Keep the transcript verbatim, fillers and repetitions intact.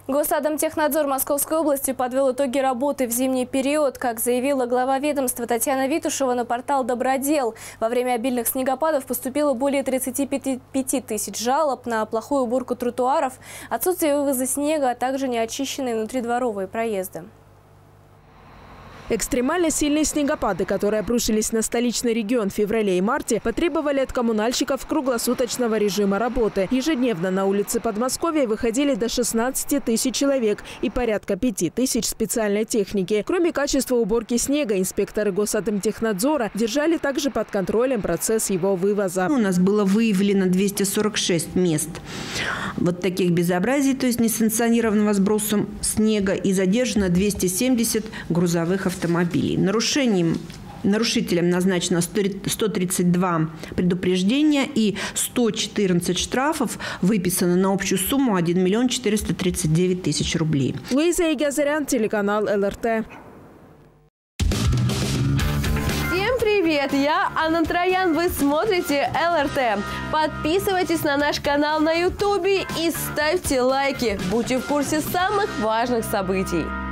Госатомтехнадзор Московской области подвел итоги работы в зимний период. Как заявила глава ведомства Татьяна Витушева на портал «Добродел», во время обильных снегопадов поступило более тридцати пяти тысяч жалоб на плохую уборку тротуаров, отсутствие вывоза снега, а также неочищенные внутридворовые проезды. Экстремально сильные снегопады, которые обрушились на столичный регион в феврале и марте, потребовали от коммунальщиков круглосуточного режима работы. Ежедневно на улицы Подмосковья выходили до шестнадцати тысяч человек и порядка пяти тысяч специальной техники. Кроме качества уборки снега, инспекторы Госатомтехнадзора держали также под контролем процесс его вывоза. У нас было выявлено двести сорок шесть мест вот таких безобразий, то есть несанкционированного сброса снега, и задержано двести семьдесят грузовых автомобилей. автомобилей. Нарушением, нарушителям назначено сто тридцать два предупреждения и сто четырнадцать штрафов выписано на общую сумму один миллион четыреста тридцать девять тысяч рублей. Луиза Игазарян, телеканал эл эр тэ. Всем привет! Я Анна Троян. Вы смотрите эл эр тэ. Подписывайтесь на наш канал на ютубе и ставьте лайки. Будьте в курсе самых важных событий.